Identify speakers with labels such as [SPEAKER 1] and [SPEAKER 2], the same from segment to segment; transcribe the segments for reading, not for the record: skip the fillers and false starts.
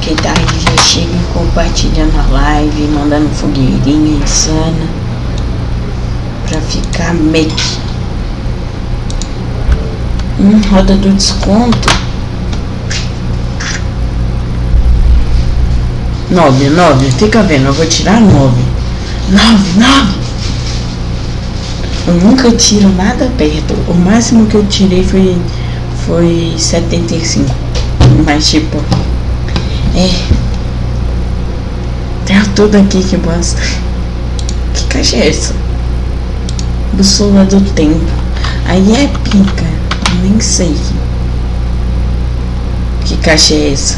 [SPEAKER 1] Quem tá aí já chega compartilhando a live, mandando fogueirinha insana pra ficar make. Roda do desconto 9, fica vendo, eu vou tirar 9. Eu nunca tiro nada perto. O máximo que eu tirei foi 75. Mas tipo, tem tudo aqui que bosta. Que caixa é essa? Bússola do tempo. Aí é pica. Eu nem sei. Que caixa é essa?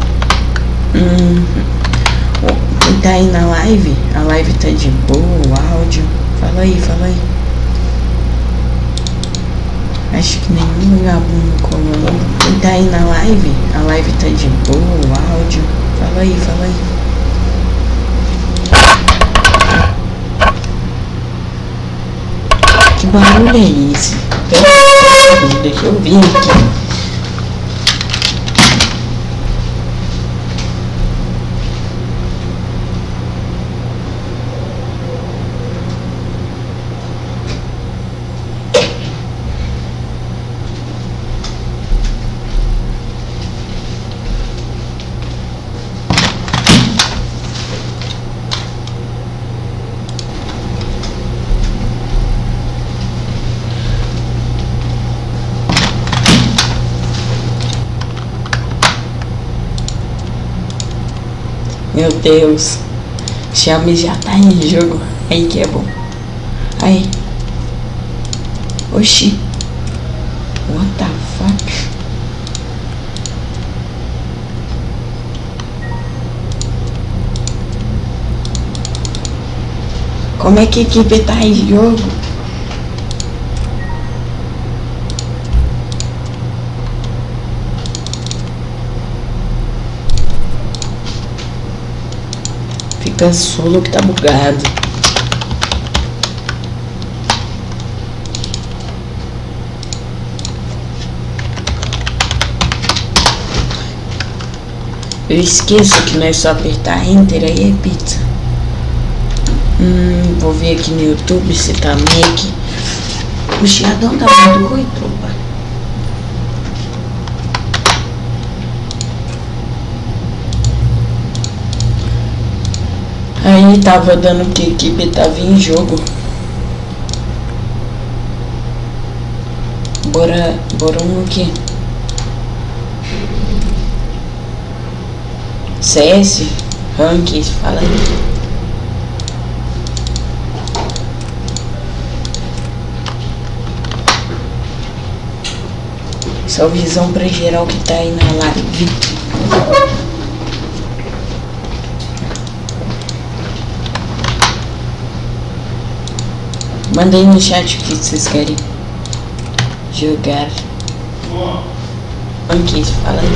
[SPEAKER 1] Quem tá aí na live? A live tá de boa, o áudio. Fala aí. Acho que nenhum vagabundo colando. Quem tá aí na live? A live tá de boa, o áudio. Fala aí. Que barulho é esse? Deixa eu vir aqui. Meu Deus, Xiaomi já tá em jogo. Aí que é bom. Aí. Oxi. What the fuck? Como é que a equipe tá em jogo? Fica solo que tá bugado. Eu esqueço que não é só apertar Enter, aí é pizza. Vou ver aqui no YouTube se tá make. O chiadão tá muito ruim, tropa. Aí tava dando que a equipe tava em jogo. Bora no que? CS? Rank? Fala aí. Salvezão pra geral que tá aí na live. Manda aí no chat o que vocês querem jogar. Aqui, fala aí.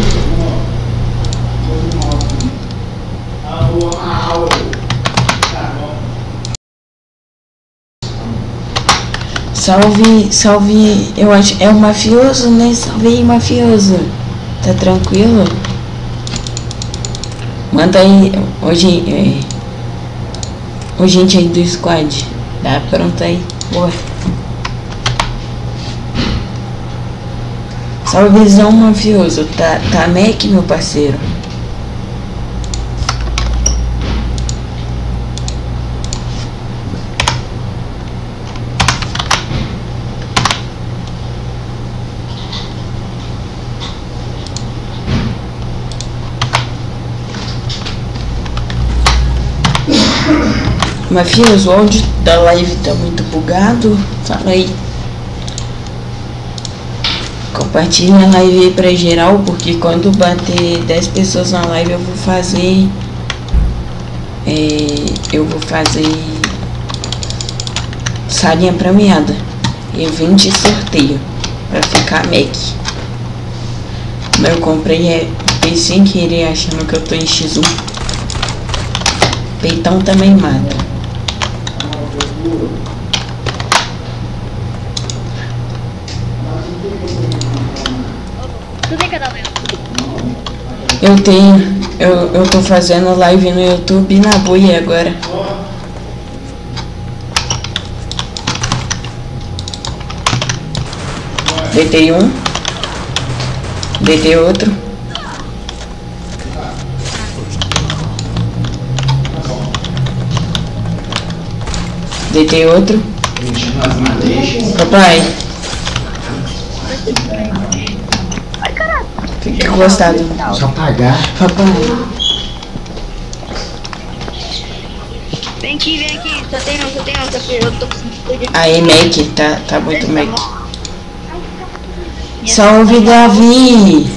[SPEAKER 1] Salve, eu acho, é o mafioso, né? Salve aí, mafioso. Tá tranquilo? Manda aí, hoje, gente aí do squad. Tá pronto aí, boa. Salvezão mafioso, tá Mac, meu parceiro. Mafioso, o áudio da live tá muito bugado. Fala aí. Compartilha a live aí pra geral, porque quando bater 10 pessoas na live eu vou fazer salinha premiada e 20 sorteio pra ficar Mac. Mas eu comprei sem querer, achando que eu tô em X1. Peitão também mata. Eu tenho. Eu tô fazendo live no YouTube na buia agora. Deitei um. Deitei outro. Deitei outro. Papai.
[SPEAKER 2] Ai, caralho.
[SPEAKER 1] Fica gostado.
[SPEAKER 3] Só pagar.
[SPEAKER 1] Papai.
[SPEAKER 2] Vem aqui. Só tem um, eu tô conseguindo.
[SPEAKER 1] Aí, Mac, tá muito Mac. Salve, Davi!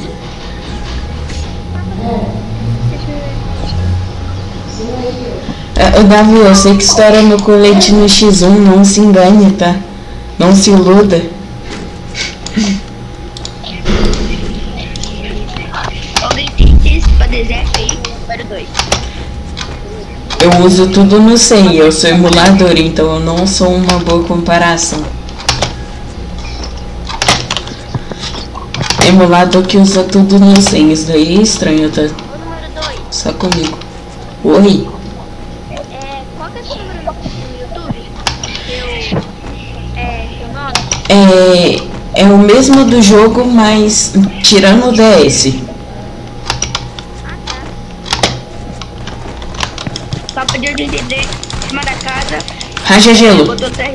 [SPEAKER 1] Ô, Davi, eu sei que estoura meu colete no X1, não se engane, tá? Não se iluda.
[SPEAKER 2] Alguém tem esse pra deserto aí? Número 2.
[SPEAKER 1] Eu uso tudo no 100, eu sou emulador, então eu não sou uma boa comparação. Emulador que usa tudo no 100, isso daí é estranho, tá?
[SPEAKER 2] O número 2.
[SPEAKER 1] Só comigo. Oi?
[SPEAKER 2] Qual que é o seu número no YouTube? Seu nome?
[SPEAKER 1] É o mesmo do jogo, mas tirando o DS.
[SPEAKER 2] Ah, tá. Copa de 83, em cima da casa.
[SPEAKER 1] Raja gelo.
[SPEAKER 2] Botou TR7.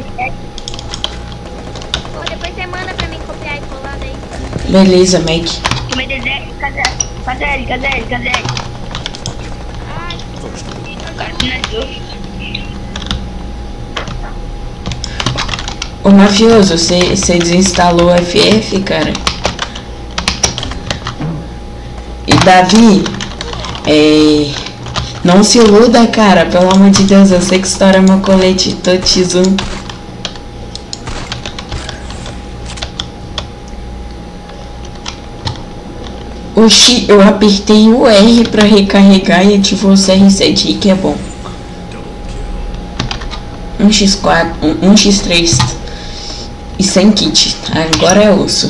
[SPEAKER 4] Depois você manda pra mim copiar e colar daí.
[SPEAKER 1] Beleza, Mac.
[SPEAKER 2] Cima de deserto, casa L.
[SPEAKER 4] Ai,
[SPEAKER 2] O cara finalizou.
[SPEAKER 1] Ô mafioso, você desinstalou o FF, cara? E Davi, não se iluda, cara, pelo amor de Deus, eu sei que estoura meu colete, tô te zoando. Oxi, eu apertei o R pra recarregar e ativou o CR7 aí, que é bom. 1x4, 1x3 e sem kit, agora é osso.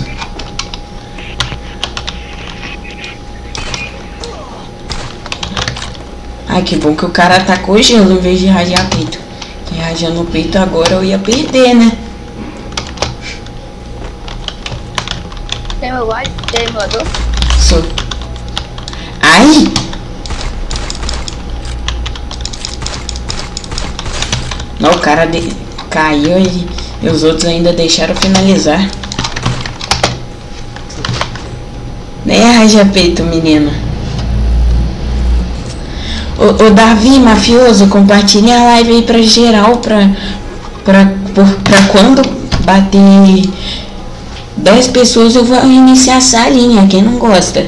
[SPEAKER 1] Ai, que bom que o cara atacou gelo em vez de rajar peito. Que rajando o peito agora eu ia perder, né?
[SPEAKER 2] Tem meu gole? Tem emulador?
[SPEAKER 1] Sou. Ai! Não, o cara caiu e os outros ainda deixaram finalizar. Nem arranja peito, menino. Ô Davi, mafioso, compartilha a live aí pra geral, pra quando bater 10 pessoas eu vou iniciar a salinha, quem não gosta.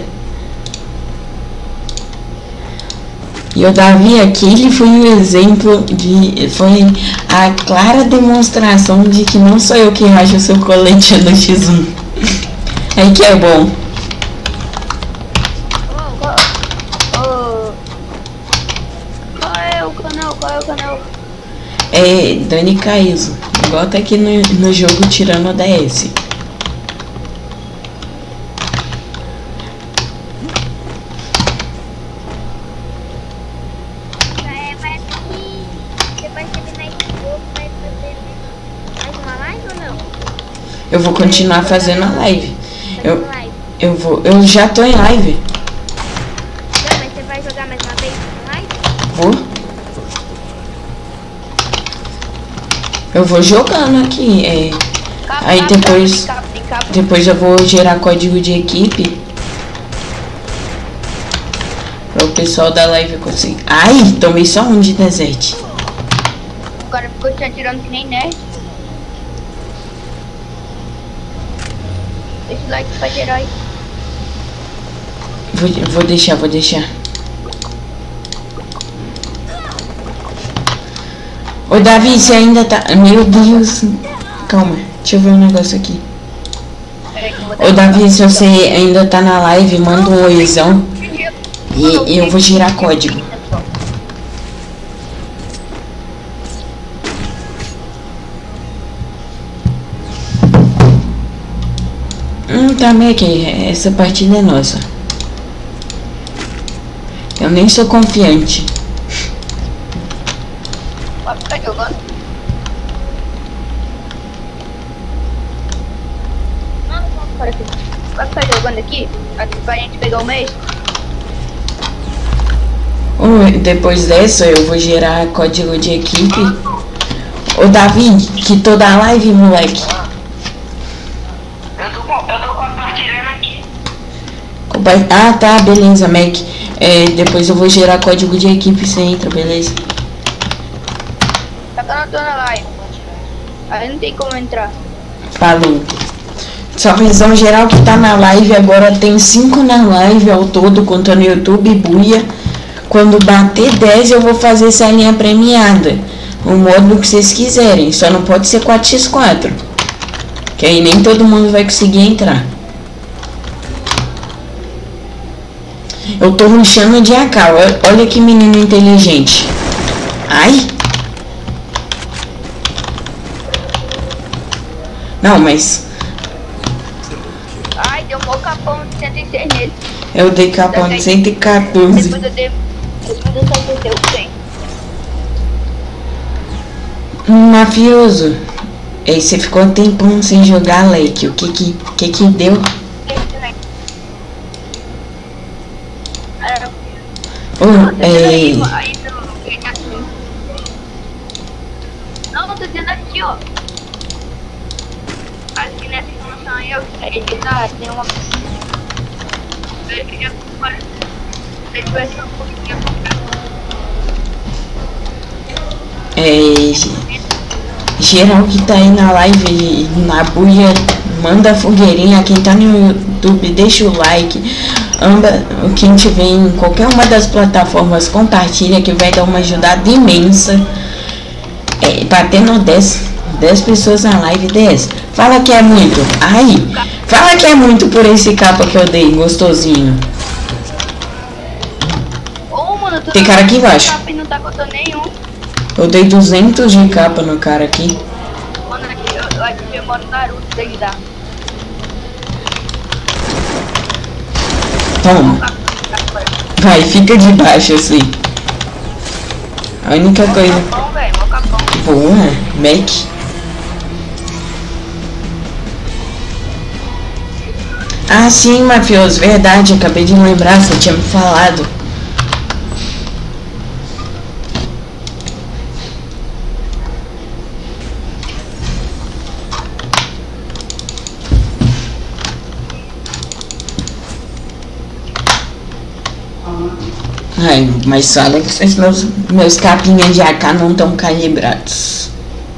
[SPEAKER 1] E o Davi aqui, ele foi um exemplo foi a clara demonstração de que não sou eu que rajo o seu colete no X1. Aí que é bom.
[SPEAKER 2] Qual é o canal?
[SPEAKER 1] É Dani Caíso, igual tá aqui no jogo tirando a DS.
[SPEAKER 4] vai assistir. Depois você terminar esse jogo, vai fazer mais uma live ou não?
[SPEAKER 1] Eu vou continuar fazendo a live.
[SPEAKER 4] Fazendo live.
[SPEAKER 1] Eu já tô em live.
[SPEAKER 4] Não, mas você vai jogar mais uma vez na live?
[SPEAKER 1] Vou. Eu vou jogando aqui. Aí depois eu vou gerar código de equipe para o pessoal da live conseguir. Ai, tomei só um de desert.
[SPEAKER 2] O cara ficou te atirando que nem nerd. Deixa o like pra gerar aí.
[SPEAKER 1] Vou deixar. Ô Davi, você ainda tá... Meu Deus. Calma, deixa eu ver um negócio aqui. Ô Davi, se você ainda tá na live, manda um oizão e eu vou girar código. Tá, Mac, essa partida é nossa. Eu nem sou confiante.
[SPEAKER 2] Pode ficar jogando. Pode ficar jogando aqui pra gente pegar o mês.
[SPEAKER 1] Depois dessa eu vou gerar código de equipe. Ô Davi, que toda a live, moleque.
[SPEAKER 2] Eu tô compartilhando aqui.
[SPEAKER 1] Ah, tá, beleza, Mac. Depois eu vou gerar código de equipe e você entra, beleza?
[SPEAKER 2] Tá canando na live. Aí não tem como entrar.
[SPEAKER 1] Falou. Só visão geral que tá na live agora, tem 5 na live ao todo, contando YouTube e buia. Quando bater 10 eu vou fazer essa linha premiada. O modo que vocês quiserem, só não pode ser 4x4. Que aí nem todo mundo vai conseguir entrar. Eu tô rushando de AK, olha que menino inteligente. Ai. Não, mas...
[SPEAKER 2] Ai, deu um bom capão de 106 nele.
[SPEAKER 1] Eu dei capão de 114.
[SPEAKER 2] Depois eu só o 100.
[SPEAKER 1] Mafioso. Aí você ficou um tempão sem jogar, Leque. O que deu?
[SPEAKER 2] Não, tô dizendo aqui, ó. Acho que nessa informação aí eu tem uma. Eu queria comprar. Se tivesse um pouquinho
[SPEAKER 1] geral que tá aí na live, na buia, manda fogueirinha. Quem tá no YouTube, deixa o like. Quem tiver em qualquer uma das plataformas, compartilha, que vai dar uma ajudada imensa. Batendo 10 pessoas na live, 10. Fala que é muito. Ai, fala que é muito por esse capa que eu dei, gostosinho.
[SPEAKER 2] Mano,
[SPEAKER 1] tem cara aqui embaixo.
[SPEAKER 2] Não tá contando nenhum.
[SPEAKER 1] Eu dei 200 de capa no cara aqui.
[SPEAKER 2] Mano, eu acho que eu moro no Naruto, tem que dar.
[SPEAKER 1] Toma. Vai, fica de baixo assim. A única coisa...
[SPEAKER 2] Capão, velho, capão.
[SPEAKER 1] Porra, Mac. Ah, sim, mafioso, verdade. Acabei de lembrar, você tinha me falado. Ai, mas fala que meus capinhas de AK não estão calibrados.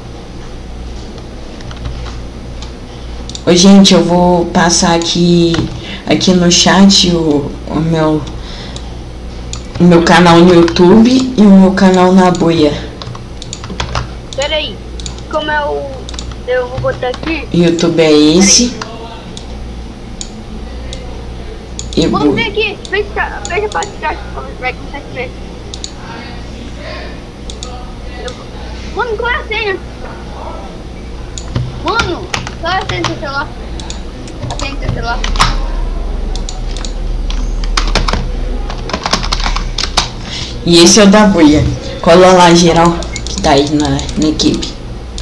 [SPEAKER 1] Ô, gente, eu vou passar aqui no chat o meu canal no YouTube e o meu canal na buia.
[SPEAKER 2] Pera aí, como é o... Eu vou botar aqui.
[SPEAKER 1] YouTube é esse.
[SPEAKER 2] Vamos ver aqui, veja pra trás como vai começar a ver. Mano, qual é a senha? Mano, qual é a senha do seu celular? A senha do seu celular.
[SPEAKER 1] E esse é o da buia. Cola lá, geral, que tá aí na equipe.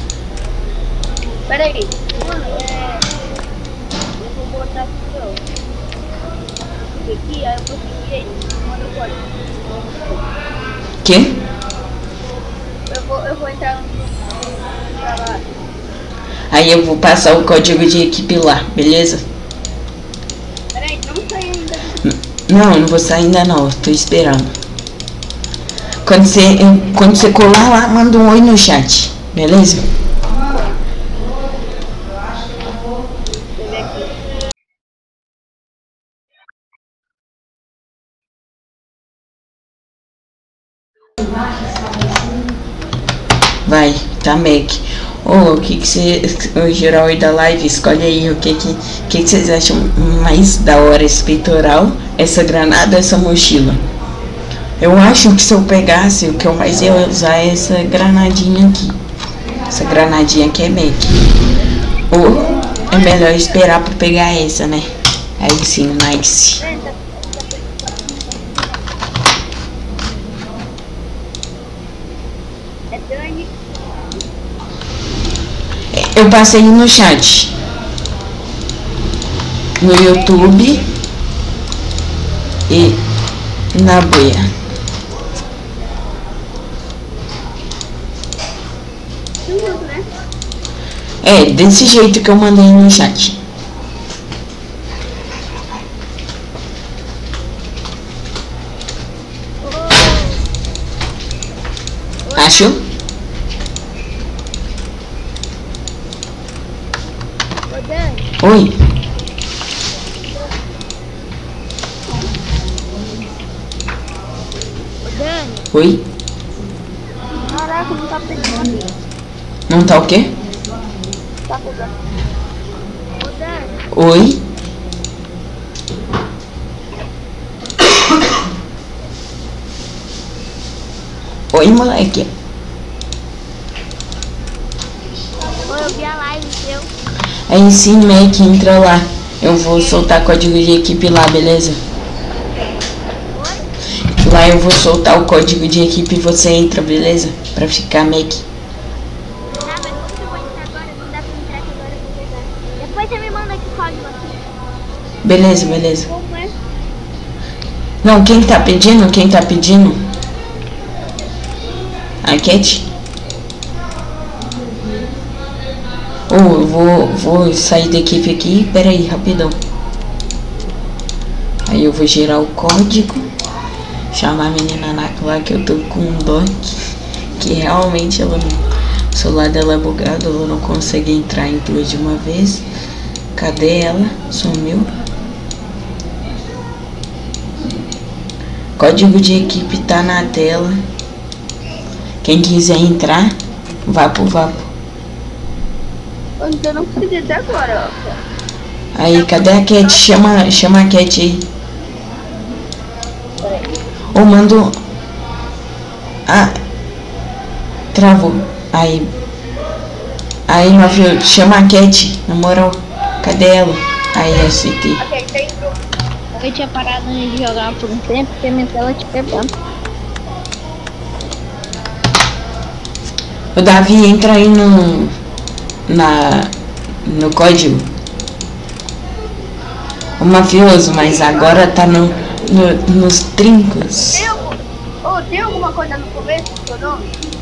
[SPEAKER 2] Pera aí. Mano, eu vou botar aqui, ó. Aqui, aí eu vou seguir aí. Manda o código.
[SPEAKER 1] Quê?
[SPEAKER 2] Eu vou entrar no trabalho.
[SPEAKER 1] Aí eu vou passar o código de equipe lá, beleza?
[SPEAKER 2] Peraí, não sai ainda.
[SPEAKER 1] Não vou sair ainda não, tô esperando. Quando você colar lá, manda um oi no chat, beleza? Vai, tá, Mac. O que você, o geral aí da live, escolhe aí o que vocês acham mais da hora, esse peitoral, essa granada, essa mochila. Eu acho que se eu pegasse, o que eu mais ia usar é essa granadinha aqui. Essa granadinha aqui é Mac. Ou é melhor esperar pra pegar essa, né? Aí sim, nice.
[SPEAKER 4] É Dani.
[SPEAKER 1] Eu passei no chat. No YouTube e na boia.
[SPEAKER 4] Tudo, né?
[SPEAKER 1] É, desse jeito que eu mandei no chat. Achou?
[SPEAKER 4] Ô, Dani.
[SPEAKER 1] Oi.
[SPEAKER 4] Ô, Dani.
[SPEAKER 1] Oi.
[SPEAKER 4] Caraca, não tá pegando.
[SPEAKER 1] Não tá o quê?
[SPEAKER 4] Tá pegando. Ô, Dani.
[SPEAKER 1] Oi. Oi, moleque.
[SPEAKER 4] Ô, eu vi a live seu.
[SPEAKER 1] Aí sim, Mac, entra lá. Eu vou soltar código de equipe lá, beleza?
[SPEAKER 4] Oi?
[SPEAKER 1] Lá eu vou soltar o código de equipe e você entra, beleza? Pra ficar Mac.
[SPEAKER 4] Ah, mas como que eu vou entrar agora? Não dá pra entrar aqui agora, eu vou pegar. Depois você me manda aqui o código aqui.
[SPEAKER 1] Beleza, beleza.
[SPEAKER 4] Como é?
[SPEAKER 1] Não, quem tá pedindo? Quem tá pedindo? A Cat? Eu vou sair da equipe aqui. Pera aí, rapidão. Aí eu vou gerar o código. Chamar a menina lá que eu tô com um dó. Que realmente ela não... O celular dela é bugado, ela não consegue entrar em duas de uma vez. Cadê ela? Sumiu. Código de equipe tá na tela. Quem quiser entrar, vapo.
[SPEAKER 4] Eu não consegui até agora, ó.
[SPEAKER 1] Aí, cadê a Cat? Chama a Cat aí. Ou mando... Ah, travou. Aí, meu filho, chama a Cat, na moral. Cadê ela? Aí, aceitei.
[SPEAKER 2] Ok, você entrou.
[SPEAKER 4] Eu tinha parado de jogar por um tempo, porque minha tela te pegando.
[SPEAKER 1] O Davi, entra aí no código. O mafioso, mas agora tá nos trincos.
[SPEAKER 2] Tem alguma coisa no começo do seu nome?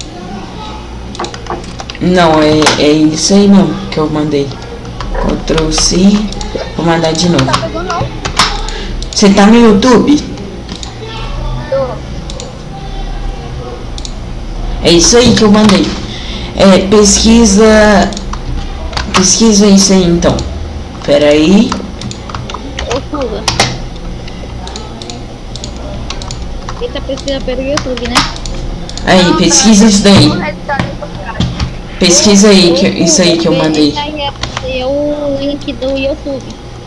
[SPEAKER 1] Não, é isso aí não que eu mandei. Ctrl C. Vou mandar de novo.
[SPEAKER 2] Tá pegando não?
[SPEAKER 1] Você tá no YouTube?
[SPEAKER 2] Tô.
[SPEAKER 1] É isso aí que eu mandei. Pesquisa isso aí então. Pera aí.
[SPEAKER 4] Ô, Fuga. Eita, pesquisa pelo YouTube, né?
[SPEAKER 1] Aí, pesquisa isso daí.
[SPEAKER 2] O resultado é importante.
[SPEAKER 1] Pesquisa aí, isso aí que eu mandei.
[SPEAKER 4] Esse aí é o link do YouTube.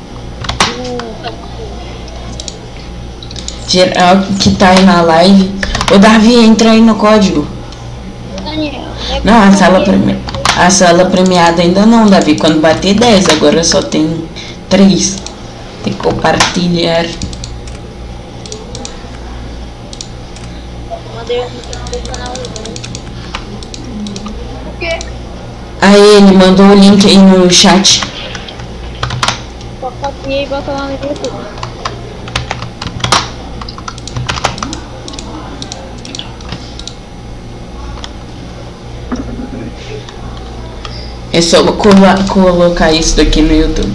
[SPEAKER 1] Geral que tá aí na live. Ô Davi, entra aí no código.
[SPEAKER 4] Daniel.
[SPEAKER 1] Não, a sala premiada ainda não, Davi. Quando bater 10, agora só tem 3. Tem que compartilhar.
[SPEAKER 4] Mandei no canal.
[SPEAKER 2] O quê?
[SPEAKER 1] Aí ele mandou o link aí no chat.
[SPEAKER 4] Só copiei e botou lá no YouTube.
[SPEAKER 1] É só colocar isso daqui no YouTube.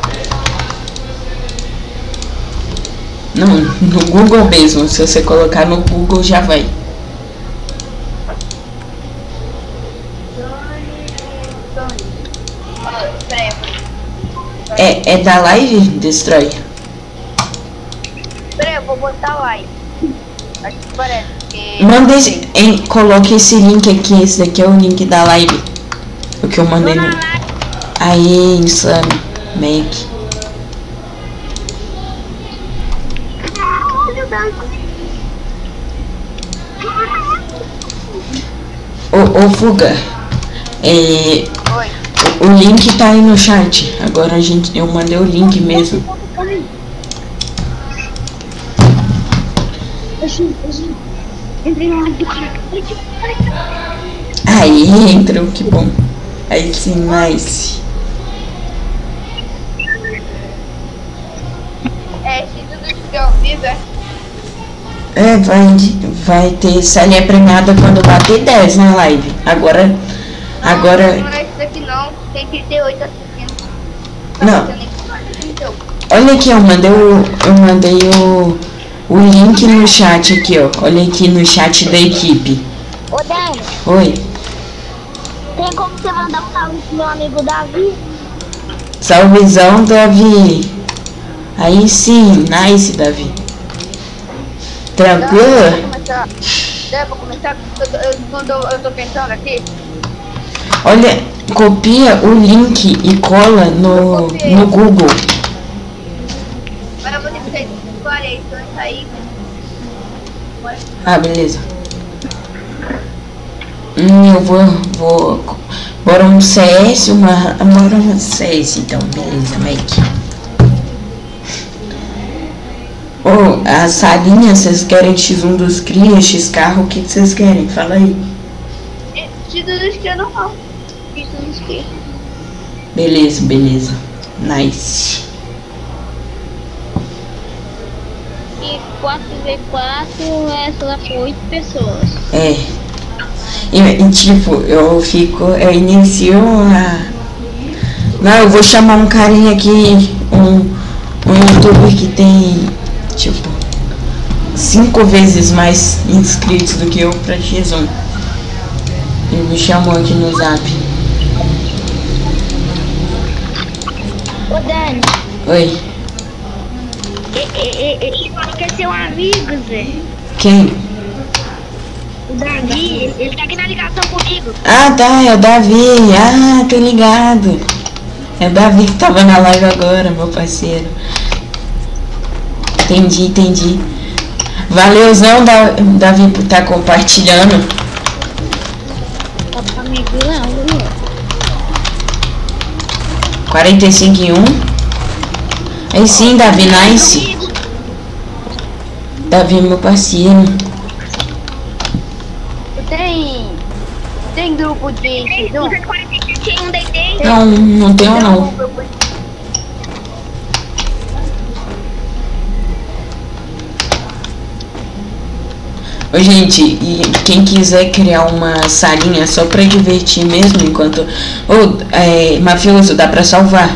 [SPEAKER 1] Não, no Google mesmo. Se você colocar no Google já vai. É da live? Destrói.
[SPEAKER 2] Peraí, eu vou botar live. Acho que parece.
[SPEAKER 1] Manda coloque esse link aqui. Esse daqui é o link da live. O que eu mandei no... Aí, insano. Mac. Ô Fuga.
[SPEAKER 2] Oi.
[SPEAKER 1] O link tá aí no chat. Agora eu mandei o link mesmo.
[SPEAKER 4] Entrei no live do cara.
[SPEAKER 1] Aí entrou, que bom. Aí sim, nice.
[SPEAKER 2] Se tudo estiver ao vivo,
[SPEAKER 1] Vai ter salinha premiada quando bater 10 na live. Agora.
[SPEAKER 2] Não é isso daqui não. Tem 38 assistindo.
[SPEAKER 1] Não. Olha aqui, eu mandei o link no chat aqui, ó. Olha aqui no chat da equipe.
[SPEAKER 4] Ô, Dani,
[SPEAKER 1] Oi.
[SPEAKER 4] tem como você mandar um salve pro meu amigo Davi?
[SPEAKER 1] Salvezão, Davi. Aí sim, nice, Davi. Tranquilo?
[SPEAKER 2] Dá pra começar? Eu tô pensando aqui.
[SPEAKER 1] Olha, copia o link e cola no Google.
[SPEAKER 2] Mas eu vou ter que sair. Parei, então eu saí.
[SPEAKER 1] Ah, beleza. Eu vou. Bora um CS, bora um CS então, beleza, Mac. A salinha, vocês querem X1 dos cria, X carro, o que vocês querem? Fala aí.
[SPEAKER 2] X dos cria normal. X dos cria.
[SPEAKER 1] Beleza. Nice.
[SPEAKER 4] E 4v4 é só com 8 pessoas.
[SPEAKER 1] E tipo, eu inicio a... Não, eu vou chamar um carinha aqui, um youtuber que tem, tipo, 5 vezes mais inscritos do que eu pra X1. Ele me chamou aqui no zap.
[SPEAKER 4] Ô, Dani.
[SPEAKER 1] Oi.
[SPEAKER 4] Ele quer ser um amigo, Zé.
[SPEAKER 1] Quem?
[SPEAKER 4] O Davi, ele tá aqui na ligação comigo.
[SPEAKER 1] Ah, tá, é o Davi. Ah, tô ligado. É o Davi que tava na live agora, meu parceiro. Entendi. Valeuzão, Davi, por estar compartilhando.
[SPEAKER 4] Tá pra mim aqui, não,
[SPEAKER 1] 45 em 1. Aí sim, Davi, nice. Davi, meu parceiro.
[SPEAKER 2] Tem grupo de X1?
[SPEAKER 4] 45 em 1 deitei.
[SPEAKER 1] Não tenho não. Ô, gente, e quem quiser criar uma salinha só pra divertir mesmo, enquanto... mafioso, dá pra salvar.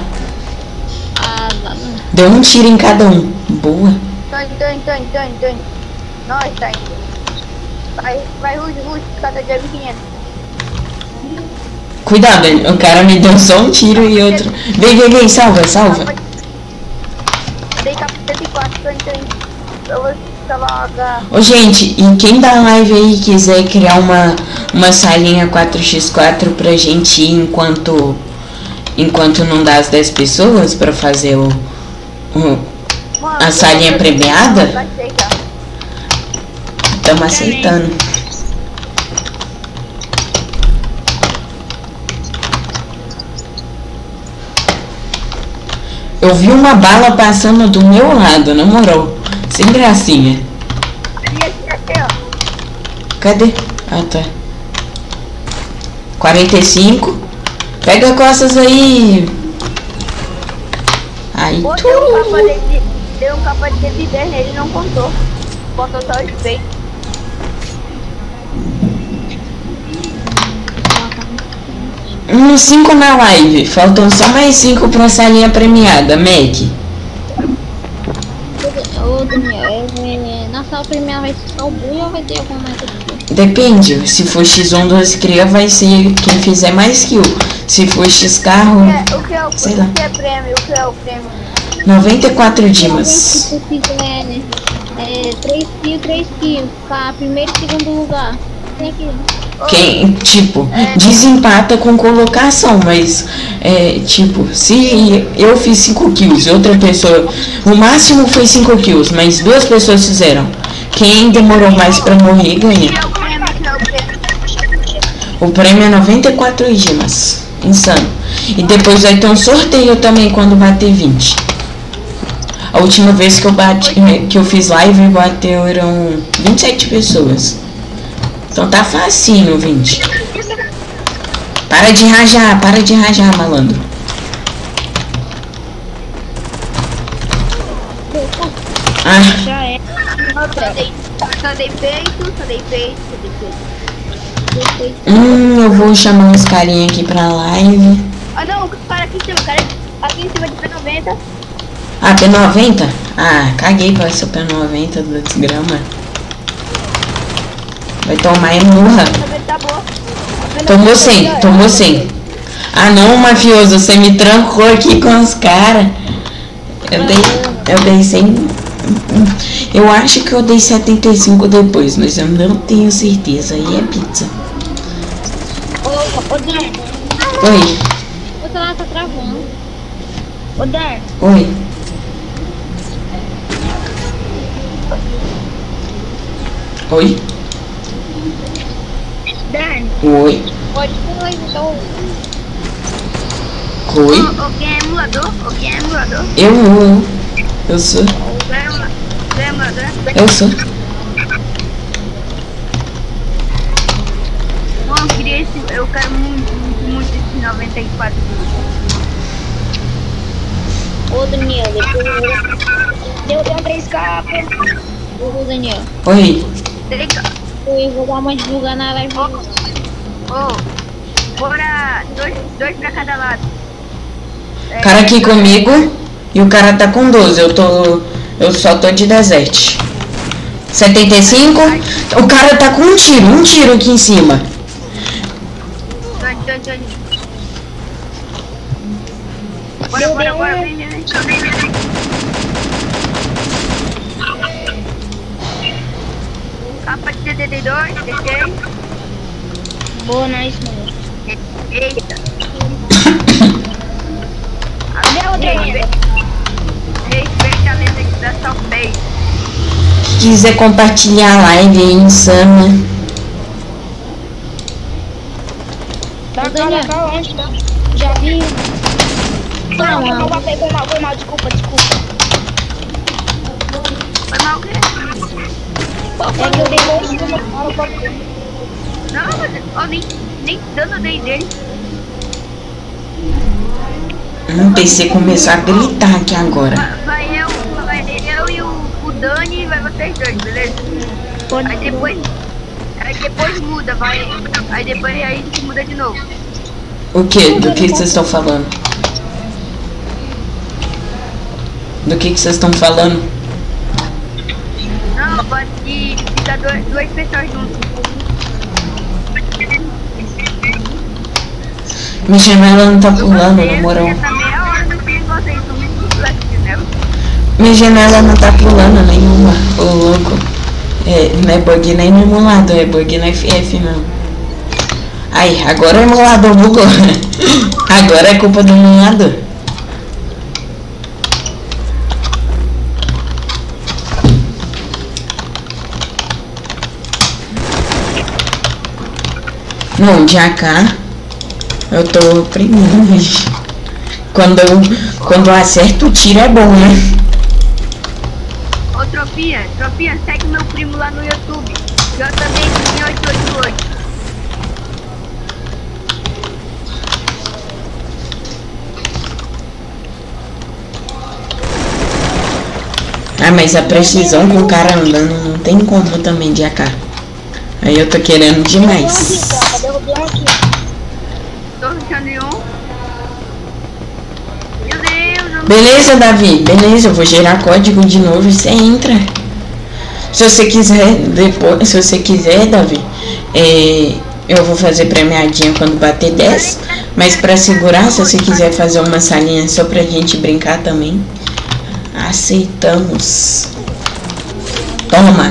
[SPEAKER 1] Deu um tiro em cada um. Boa.
[SPEAKER 2] Tô indo. Nós tá indo. Vai, Rude, cada dia 500.
[SPEAKER 1] Cuidado, o cara me deu só um tiro e outro. Vem, salva.
[SPEAKER 2] Dei capa 74, tô indo. Eu vou salvar.
[SPEAKER 1] Ô, gente, e quem da live aí quiser criar uma salinha 4x4 pra gente ir enquanto não dá as 10 pessoas pra fazer a salinha premiada, estamos aceitando. Eu vi uma bala passando do meu lado, na moral, sem gracinha. Cadê? Ah, tá. 45. Pega costas aí. Aí
[SPEAKER 2] Pô, deu um capa de 110 nele, não contou. Contou só os peitos.
[SPEAKER 1] Uns 5 na live. Faltam só mais 5 pra salinha premiada, Mac.
[SPEAKER 4] Ô, Daniel, na sala premiada vai ser só o Bui ou vai ter alguma mais aqui?
[SPEAKER 1] Depende. Se for X1 2 cria, vai ser quem fizer mais kill. Se for X carro, sei lá.
[SPEAKER 2] O que é prêmio? O que é o prêmio?
[SPEAKER 1] 94 dimas.
[SPEAKER 4] Se tu fizer, né? 3 kills, pra primeiro e segundo lugar. Tem aqui.
[SPEAKER 1] Quem, tipo, desempata com colocação, mas, tipo, se eu fiz 5 kills e outra pessoa, o máximo foi 5 kills, mas 2 pessoas fizeram. Quem demorou mais pra morrer, ganha. O prêmio é 94 gemas, insano. E depois vai ter um sorteio também quando bater 20. A última vez que eu fiz live, bateram 27 pessoas. Então tá facinho, 20. Para de rajar, malandro. Ah,
[SPEAKER 4] Já é.
[SPEAKER 2] Só dei peito.
[SPEAKER 1] eu vou chamar uns carinha aqui pra live.
[SPEAKER 2] Ah não, o cara aqui em cima, aqui em cima de P90.
[SPEAKER 1] Ah, P90? Ah, caguei pra essa P90 do desgrama. Vai tomar murra.
[SPEAKER 2] Tá boa.
[SPEAKER 1] Tomou 100. Ah não, mafioso, você me trancou aqui com os caras. Eu dei 100. Eu acho que eu dei 75 depois, mas eu não tenho certeza. Aí é pizza.
[SPEAKER 2] Ô Dan.
[SPEAKER 1] Oi.
[SPEAKER 4] O celular tá travando.
[SPEAKER 2] Ô Dan.
[SPEAKER 1] Oi. Oi.
[SPEAKER 2] Dan.
[SPEAKER 1] Oi.
[SPEAKER 4] Pode pular então.
[SPEAKER 1] Oi.
[SPEAKER 2] Quem é emulador?
[SPEAKER 1] Eu sou.
[SPEAKER 2] Quem é emulador?
[SPEAKER 1] Eu sou.
[SPEAKER 2] Bom, eu quero muito esse 94.
[SPEAKER 4] Ô Daniel, deu 3K. Ô Daniel.
[SPEAKER 1] Oi.
[SPEAKER 4] Eu vou dar uma divulgada na live.
[SPEAKER 2] Bora dois pra cada lado.
[SPEAKER 1] Cara aqui comigo e o cara tá com 12. Eu só tô de desert. 75. O cara tá com um tiro aqui em cima.
[SPEAKER 2] Bora, vem. Capa de 72, deixei.
[SPEAKER 4] Boa, nice, mano.
[SPEAKER 2] Eita.
[SPEAKER 4] Deu outra ainda.
[SPEAKER 2] Respeita a lenda de da Salpei.
[SPEAKER 1] Se quiser compartilhar a live aí, insana.
[SPEAKER 4] Ô Daniel, já vi. Foi mal, desculpa.
[SPEAKER 2] Foi mal o quê?
[SPEAKER 4] É que eu dei dois.
[SPEAKER 2] Não, mas nem dano dei dele.
[SPEAKER 1] O PC começou a gritar aqui agora.
[SPEAKER 2] Vai eu e o Dani, vai vocês dois, beleza? Aí depois muda, vai. Aí depois aí a gente muda de novo.
[SPEAKER 1] O que? Do que vocês estão falando? Do que vocês estão falando?
[SPEAKER 2] Não, pode ficar duas pessoas juntas.
[SPEAKER 1] Minha janela não tá pulando, na moral.
[SPEAKER 2] Essa meia hora do que vocês são muito complexos, né?
[SPEAKER 1] Minha janela não tá pulando nenhuma, ô louco. Não é bug nem no emulador, é bug na FF não. Aí, agora o emulador bugou. Agora é culpa do emulador. Não, de AK eu tô oprimindo. Quando eu acerto o tiro é bom, né?
[SPEAKER 2] Ô Tropinha, segue meu primo lá no YouTube. JB888.
[SPEAKER 1] Ah, mas a precisão com o cara andando não tem como também de AK. Aí eu tô querendo demais.
[SPEAKER 4] Derrubei um aqui.
[SPEAKER 2] Tô rushando em um. Meu Deus,
[SPEAKER 1] Beleza, Davi, beleza, eu vou gerar código de novo e você entra. Se você quiser, Davi, eu vou fazer premiadinha quando bater 10. Mas pra segurar, se você quiser fazer uma salinha só pra gente brincar também, aceitamos. Toma.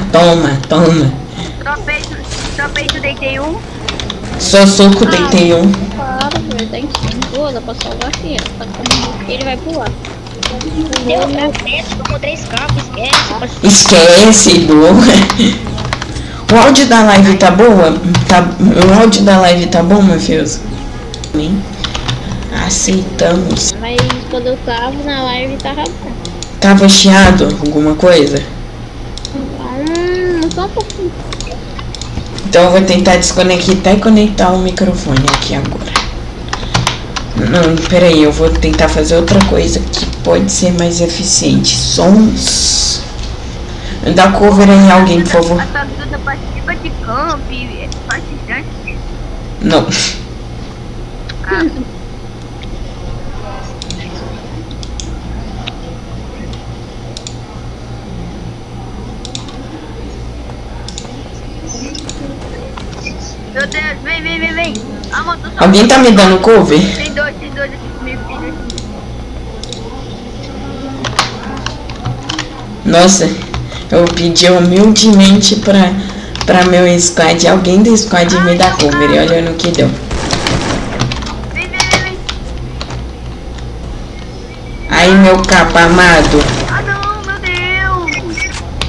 [SPEAKER 2] Tropeito, deitei um.
[SPEAKER 1] Só soco, deitei um.
[SPEAKER 4] Claro, ele tá em cima. Dá pra salvar aqui. Ele vai pular. Deu 3K,
[SPEAKER 1] Esquece, boa. O áudio da live tá boa? O áudio da live tá bom, mafioso? Aceitamos.
[SPEAKER 4] Mas quando eu tava na live tava bom.
[SPEAKER 1] Tava chiado alguma coisa?
[SPEAKER 4] Só um pouquinho.
[SPEAKER 1] Então eu vou tentar desconectar e conectar o microfone aqui agora. Não, peraí, eu vou tentar fazer outra coisa que pode ser mais eficiente. Sons. Dá cover em alguém, por favor.
[SPEAKER 2] A tua vida participa de camp, participante.
[SPEAKER 1] Não.
[SPEAKER 2] Ah. Meu Deus, vem. Amor, tô só.
[SPEAKER 1] Alguém tá me dando cover?
[SPEAKER 2] Tem dois aqui comigo, tem dois.
[SPEAKER 1] Nossa, eu pedi humildemente pra meu squad. Alguém do squad me dá cover. E olha no que deu.
[SPEAKER 2] Vem.
[SPEAKER 1] Aí, meu capa amado.
[SPEAKER 2] Ah não, meu Deus.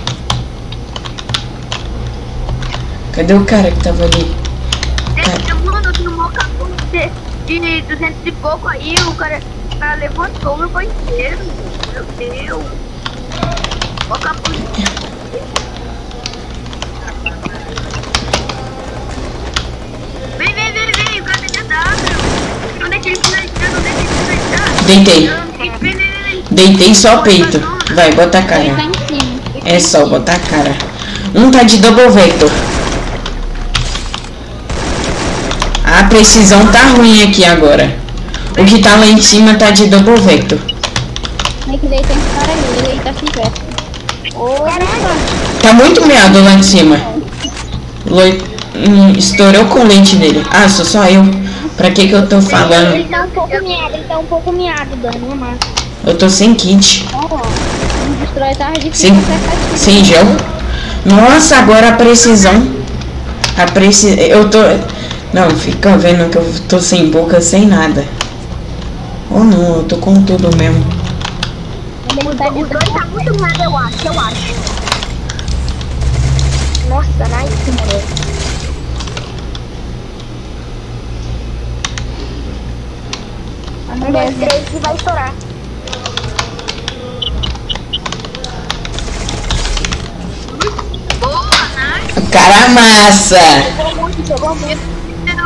[SPEAKER 1] Cadê o cara que tava ali?
[SPEAKER 2] Mano, tem um capô de 200 e pouco aí, o cara levantou meu banheiro. Meu Deus. O capô. Vem, o cara tem W. Onde é que ele finalizar?
[SPEAKER 1] Deitei.
[SPEAKER 2] Vem.
[SPEAKER 1] Deitei só peito. Vai, bota a cara.
[SPEAKER 4] Ele tá em cima.
[SPEAKER 1] É só botar a cara. Um tá de double vector. A precisão tá ruim aqui agora. O que tá lá em cima tá de double vector.
[SPEAKER 4] Tem que deitar esse cara ali, ele tá aqui perto.
[SPEAKER 1] Tá muito meado lá em cima. Estourou com lente nele. Ah, sou só eu. Pra que eu tô falando?
[SPEAKER 4] Ele tá um pouco miado, Dani, é massa.
[SPEAKER 1] Eu tô sem kit.
[SPEAKER 4] Ó, destrói tá difícil.
[SPEAKER 1] Sem gel. Nossa, agora a precisão. Eu tô... Não, fica vendo que eu tô sem boca, sem nada. Oh não, eu tô com tudo mesmo.
[SPEAKER 4] Os dois tá muito miado, eu acho. Nossa, nice, mano. Um, dois, três que vai estourar.
[SPEAKER 2] Boa, nice.
[SPEAKER 1] O cara massa.
[SPEAKER 4] Jogou muito.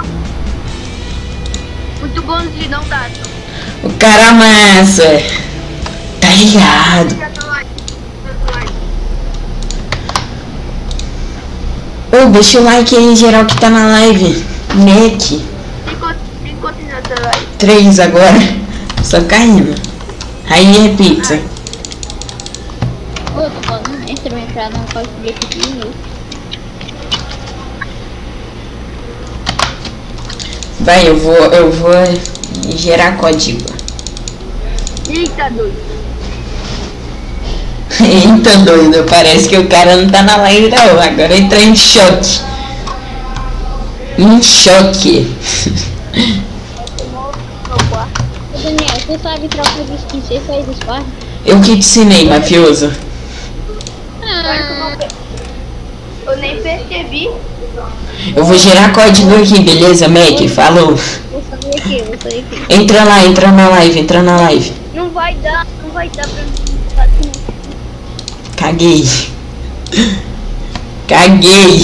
[SPEAKER 2] Muito bom de não dar.
[SPEAKER 1] O cara massa. Tá ligado. Ô, deixa o like aí, geral que tá na live. Mac.
[SPEAKER 2] Tem quantos na tua live?
[SPEAKER 1] 3 agora. Só caindo. Aí é pizza.
[SPEAKER 4] Ô, eu tô falando, entra pra entrar no código de pequeno.
[SPEAKER 1] Vai, eu vou gerar código.
[SPEAKER 2] Eita, doido.
[SPEAKER 1] Eita doido, parece que o cara não tá na live não. Agora entra em choque. Em choque.
[SPEAKER 4] Ô, Daniel, você sabe trocar de skin, você faz squad?
[SPEAKER 1] Eu que te ensinei, mafioso.
[SPEAKER 2] Eu nem percebi.
[SPEAKER 1] Eu vou gerar código aqui, beleza, Mac? Falou.
[SPEAKER 4] Vou sair aqui.
[SPEAKER 1] Entra na live.
[SPEAKER 2] Não vai dar pra mim.
[SPEAKER 1] Caguei. Caguei.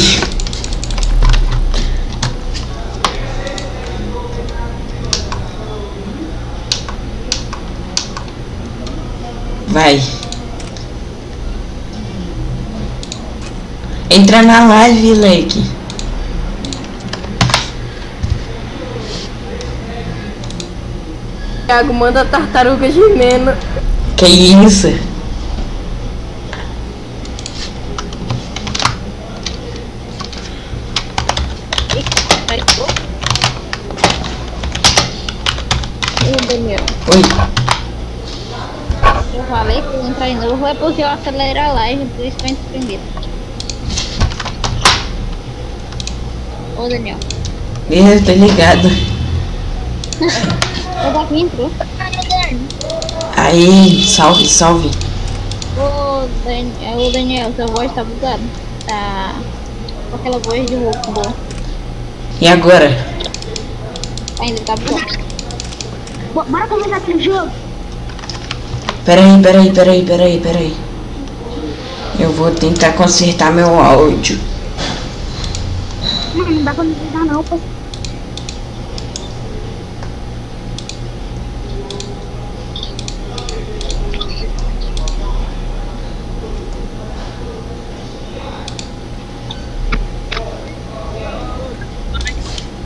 [SPEAKER 1] Vai. Entra na live, Leque.
[SPEAKER 3] Thiago, manda a tartaruga gemendo.
[SPEAKER 1] Que isso?
[SPEAKER 4] Ô, Daniel,
[SPEAKER 1] Oi.
[SPEAKER 4] eu falei que eu entrar de novo, é porque eu acelerar a live, por isso que eu entro primeiro. Ô, Daniel.
[SPEAKER 1] Eu tô ligado.
[SPEAKER 4] O Davi entrou.
[SPEAKER 1] Aí, salve.
[SPEAKER 4] Ô, Daniel, sua voz tá bugada. Tá com aquela voz de robô.
[SPEAKER 1] E agora?
[SPEAKER 4] Ainda tá bugado. Bora começar aquele jogo.
[SPEAKER 1] Peraí. Eu vou tentar consertar meu áudio.
[SPEAKER 4] Não dá pra me ajudar não, pô.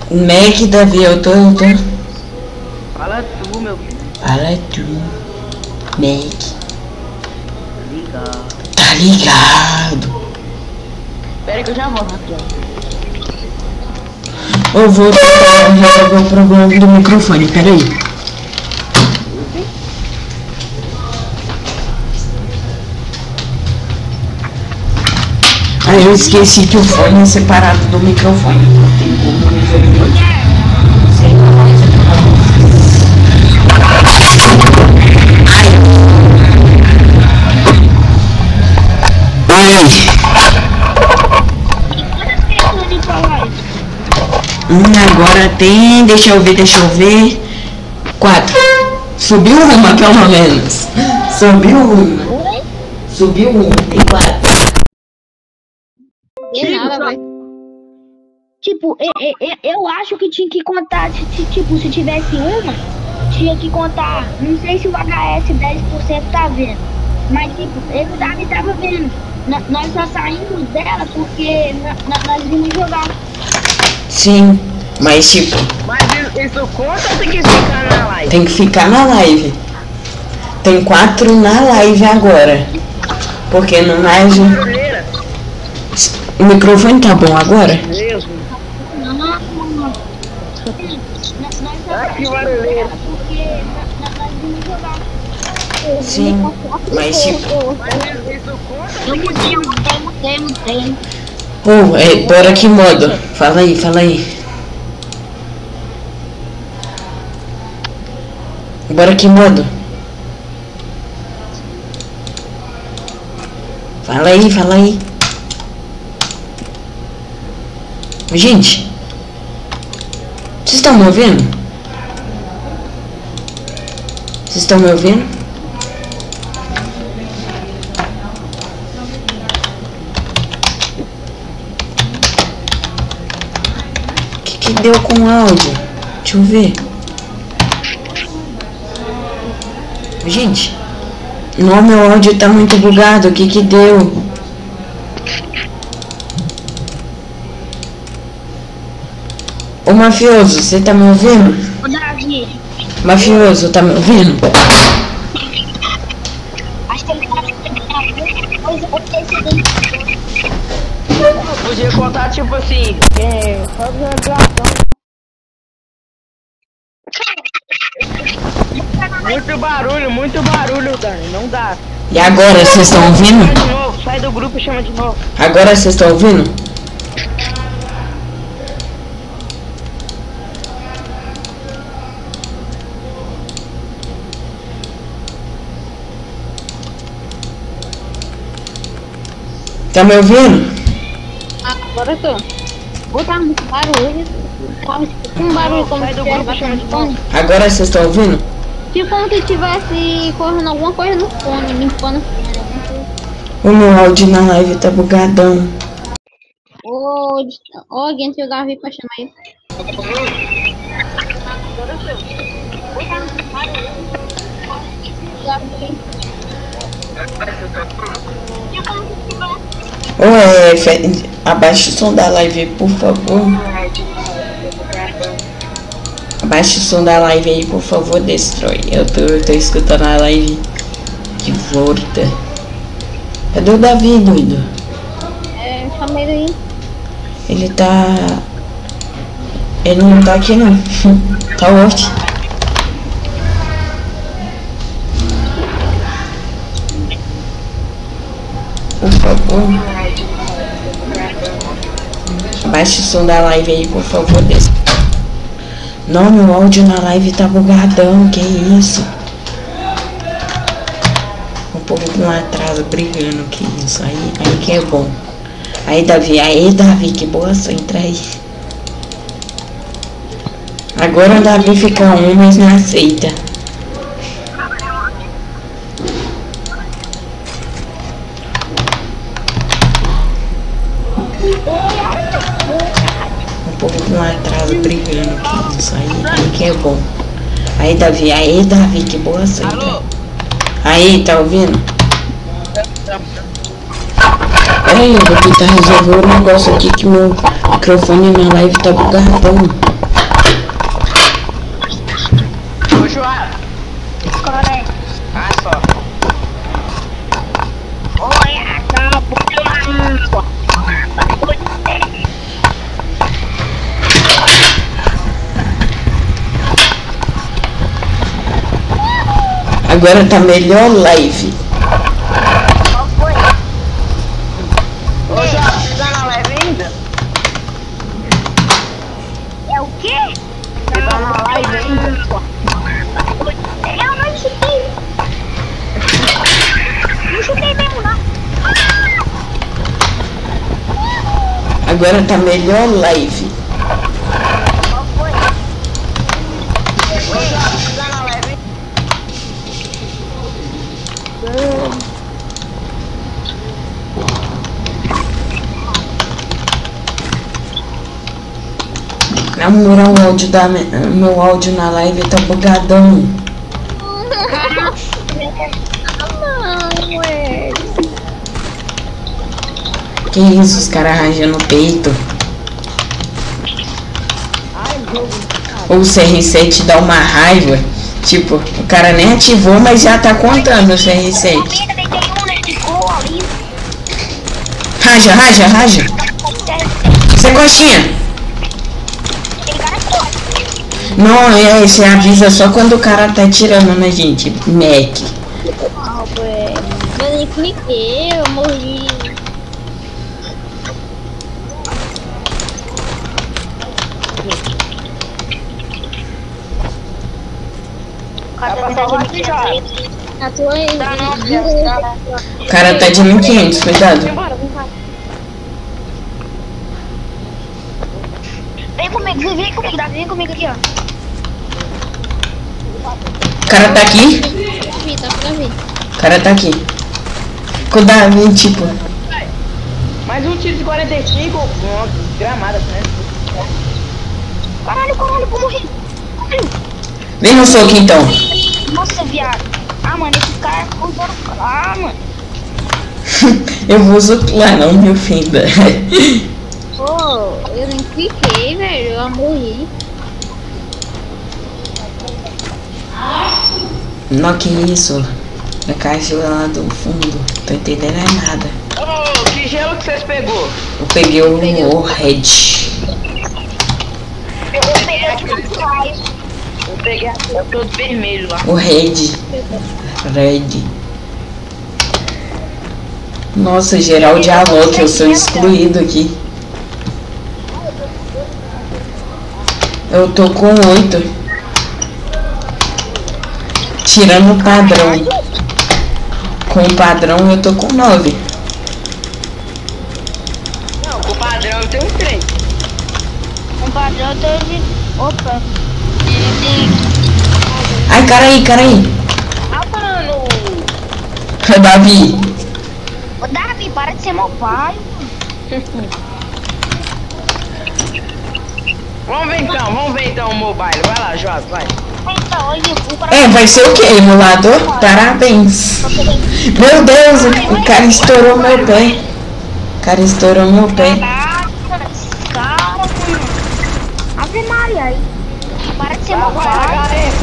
[SPEAKER 1] Mac, Davi, eu tô.
[SPEAKER 5] Fala tu, meu filho.
[SPEAKER 1] Fala tu. Mac.
[SPEAKER 5] Liga.
[SPEAKER 1] Tá ligado?
[SPEAKER 5] Pera que eu já volto, rapidão.
[SPEAKER 1] Eu vou tentar resolver o problema do microfone, peraí. Aí eu esqueci que o fone é separado do microfone. Tem como resolver. Agora tem, deixa eu ver. 4. Subiu uma pelo menos. Subiu uma, tem 4.
[SPEAKER 4] Tipo, eu acho que tinha que contar, tipo, se tivesse uma, tinha que contar, não sei se o HS 10% tá vendo, mas tipo, ele tava vendo, nós só saímos dela porque nós vimos jogar.
[SPEAKER 1] Sim, mas tipo...
[SPEAKER 5] Mas isso conta ou tem que ficar na live?
[SPEAKER 1] Tem que ficar na live. Tem 4 na live agora. Porque no mais... O microfone tá bom agora?
[SPEAKER 5] Deus.
[SPEAKER 4] Ah,
[SPEAKER 5] que barulheira.
[SPEAKER 4] Porque nós vimos jogar.
[SPEAKER 1] Sim, mas tipo...
[SPEAKER 4] Eu mudei.
[SPEAKER 1] Bora que modo? Fala aí. Bora que modo? Fala aí. Gente, vocês estão me ouvindo? Que deu com o áudio? Deixa eu ver. Gente, não, meu áudio tá muito bugado. O que deu? Ô mafioso, você tá me ouvindo?
[SPEAKER 4] Ô Davi.
[SPEAKER 1] Mafioso, tá me ouvindo?
[SPEAKER 4] Acho que ele tá
[SPEAKER 5] Podia contar tipo assim, muito barulho, Dani, não dá.
[SPEAKER 1] E agora, vocês estão ouvindo?
[SPEAKER 5] Chama de novo, sai do grupo e chama de novo.
[SPEAKER 1] Agora vocês estão ouvindo? Tá me ouvindo?
[SPEAKER 4] Agora eu tô. Botar muito barulho. Um barulho como se tivesse fone.
[SPEAKER 1] Agora vocês estão ouvindo?
[SPEAKER 4] Tipo como se tivesse correndo alguma coisa no fone, limpando.
[SPEAKER 1] O meu áudio na live tá bugadão.
[SPEAKER 4] Ô, alguém tem o Davi pra chamar ele. Abaixa o som da live aí, por favor. Abaixa o som da live aí, por favor, destrói. Eu tô escutando a live de volta. Cadê o Davi, doido? Chamei ele aí.
[SPEAKER 1] Ele não tá aqui não. Tá ótimo. Por favor. Abaixa o som da live aí, por favor. Não, meu áudio na live tá bugadão. Que isso? O povo com atraso brigando. Que isso? Aí que é bom. Aí, Davi, que boa só entra aí. Agora o Davi fica mas não aceita. O povo com atraso brigando. Que isso? Aí que é bom. Aí, Davi, que boa só entra. Aí, tá ouvindo? Pera aí, eu vou tentar resolver o negócio aqui que meu microfone na live tá bugadão.
[SPEAKER 5] Ô, João.
[SPEAKER 4] Correto.
[SPEAKER 5] Ah, só.
[SPEAKER 4] Olha, tá bom.
[SPEAKER 1] Agora tá melhor live.
[SPEAKER 4] Qual foi?
[SPEAKER 5] Ô, João, você tá na live ainda?
[SPEAKER 4] É o quê?
[SPEAKER 5] Você tá na live ainda?
[SPEAKER 4] Eu não chutei. Não chutei mesmo, não.
[SPEAKER 1] Agora tá melhor live.
[SPEAKER 4] Qual foi?
[SPEAKER 5] Ô, João, você tá na live ainda?
[SPEAKER 1] Na moral, o áudio meu áudio na live tá bugadão.
[SPEAKER 4] Não, ué.
[SPEAKER 1] Que isso, os caras rajando o peito. Ou o CR7 dá uma raiva. Tipo, o cara nem ativou, mas já tá contando o CR7. Raja, raja, raja. Você coxinha. Não, você avisa só quando o cara tá atirando na gente. Mac.
[SPEAKER 4] Ah, ué. Eu nem cliquei, eu morri.
[SPEAKER 5] Dá pra salvar aqui, João.
[SPEAKER 4] A tua aí.
[SPEAKER 1] O cara tá de 1500, cuidado.
[SPEAKER 4] Vem comigo, Davi, vem comigo aqui, ó.
[SPEAKER 1] O cara tá aqui.
[SPEAKER 4] Tá pra mim.
[SPEAKER 1] O cara tá aqui. Cuidado, tipo.
[SPEAKER 5] Mais um tiro de 45, uma gramada, né?
[SPEAKER 4] Caralho, vou morrer.
[SPEAKER 1] Vem no soco então.
[SPEAKER 4] Nossa, viado. Ah, mano, esse cara usando. Ah, mano.
[SPEAKER 1] Eu vou zoar, não me ofenda.
[SPEAKER 4] Pô, eu nem cliquei, velho. Eu morri.
[SPEAKER 1] Não, que isso? A caixa lá do fundo. Tô entendendo é nada.
[SPEAKER 5] Ô, que gelo que vocês pegou?
[SPEAKER 1] Eu peguei o Red.
[SPEAKER 4] Eu vou pegar aqui atrás.
[SPEAKER 5] Eu peguei todo vermelho lá.
[SPEAKER 1] O Red. Red. Nossa, geral de alô, que eu sou excluído aqui. Eu tô com 8. Tirando o padrão. Com o padrão eu tô com 9.
[SPEAKER 5] Não, com o padrão eu tenho 3.
[SPEAKER 4] Um padrão teve. Opa.
[SPEAKER 1] Ai, cara aí.
[SPEAKER 5] Ah, mano!
[SPEAKER 1] Davi.
[SPEAKER 4] Ô, Davi, para de ser meu pai.
[SPEAKER 5] Vamos ver então o mobile. Vai lá, Jota, vai.
[SPEAKER 4] Então, hoje o cara.
[SPEAKER 1] É, vai ser o quê? Emulador? Parabéns. Meu Deus, o cara estourou meu pé. O cara estourou meu pé.
[SPEAKER 4] Caraca, esse cara, mano. Ave Maria aí. Para de ser meu
[SPEAKER 5] Vai,
[SPEAKER 4] pai.
[SPEAKER 5] HF.